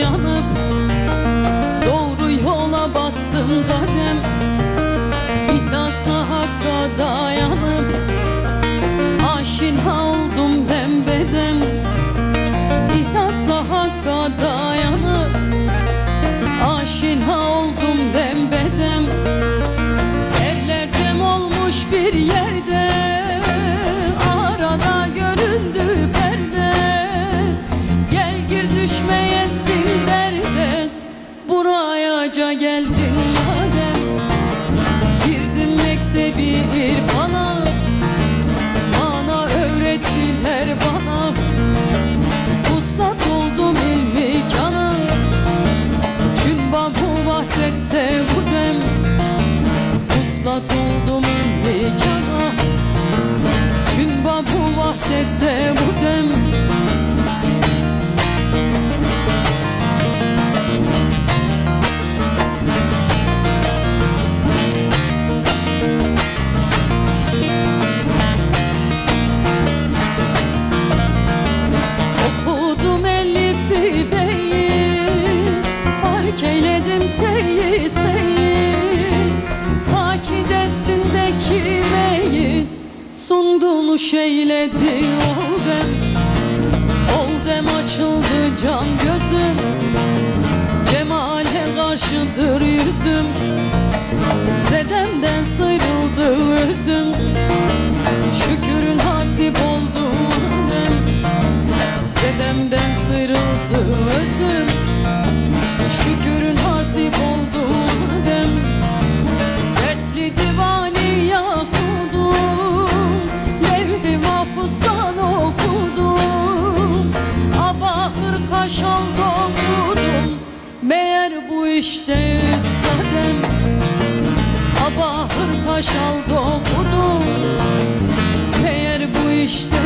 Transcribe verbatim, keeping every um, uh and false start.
uyanıp doğru yola bastım kadem. İhlasla hakka dayanıp aşina oldum dembedem. İhlasla hakka dayanıp aşina oldum dembedem. Eller cem olmuş bir yerde, arada göründü perde. Gel gir düşmeyesin derde, burayaca geldin madem. Girdim mektebi irfana, bana öğrettiler bana. Uslat oldum ilmi kana, çünba bu vahdette bu dem. Uslat oldum ilmi kana, çünba bu vahdette bu dem. Okudum Elif-i Bey'i, fark eyledim teyi seyi. Saki destindeki meyi sundunuş eyledi ol dem. Ol dem açıldı can gözüm, cemale karşıdır yüzüm. Zedemden sıyrıldı özüm, şükürün hasip oldu dem. Zedemden sıyrıldı özüm, şükürün hasip oldu dem. Dertli divani yakudum, levh-i mahfuzdan okudum. Abahır kaşal dokudum, meğer bu işte üstadem. Abahır kaşal dokudum, meğer bu işte